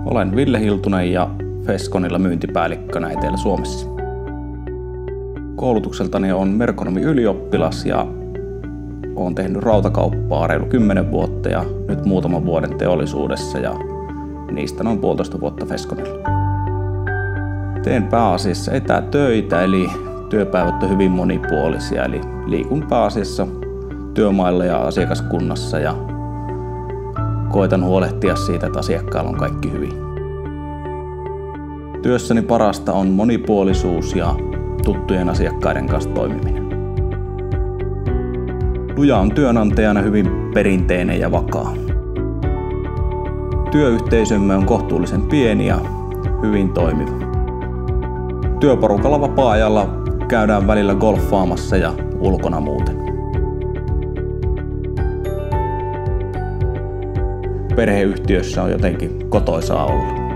Olen Ville Hiltunen ja Fesconilla myyntipäällikkönä Etelä-Suomessa. Koulutukseltani olen merkonomi-ylioppilas ja olen tehnyt rautakauppaa reilu 10 vuotta ja nyt muutaman vuoden teollisuudessa ja niistä noin 1,5 vuotta Fesconilla. Teen pääasiassa etätöitä, eli työpäivät on hyvin monipuolisia, eli liikun pääasiassa työmailla ja asiakaskunnassa ja koitan huolehtia siitä, että asiakkaalla on kaikki hyvin. Työssäni parasta on monipuolisuus ja tuttujen asiakkaiden kanssa toimiminen. Luja on työnantajana hyvin perinteinen ja vakaa. Työyhteisömme on kohtuullisen pieni ja hyvin toimiva. Työporukalla vapaa-ajalla käydään välillä golfaamassa ja ulkona muuten. Perheyhtiössä on jotenkin kotoisaa olla.